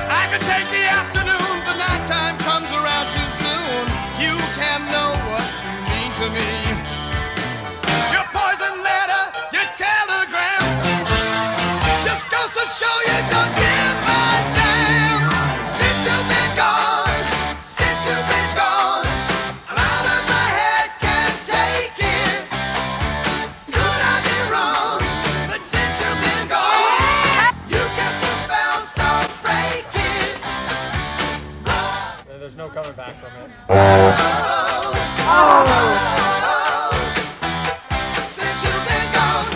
I could take the afternoon, but nighttime comes around too soon. You can't know what you mean to me. Your poison letter, your telegram, just goes to show you don't give a damn. Since you've been gone, since you've been gone, I'm out of my head, can't take it. Could I be wrong? But since you've been gone, you cast a spell, so break it. There's no coming back from it. Since you've been gone.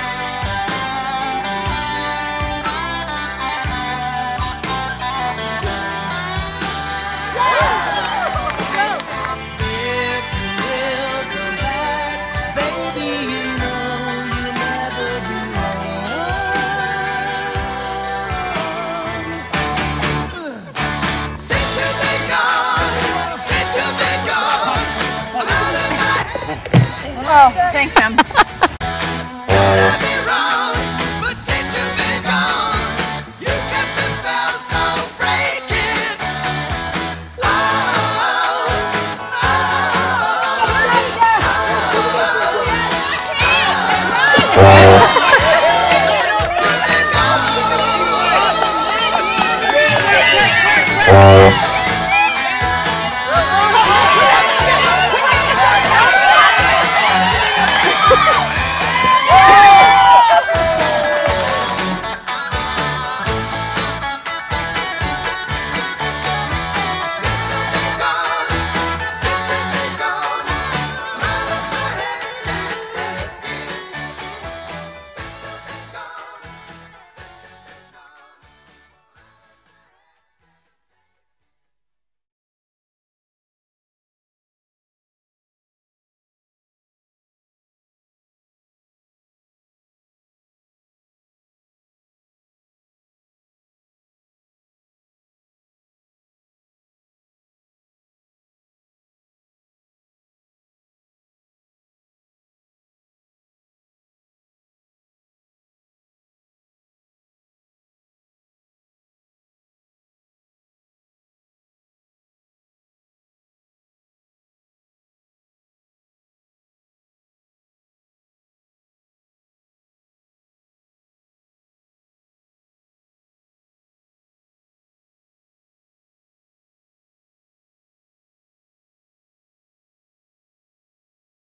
If you will come back, baby, you know you'll never do wrong. Since you've been gone, since you've been gone, I'm out of my head. Oh, thanks, Sam.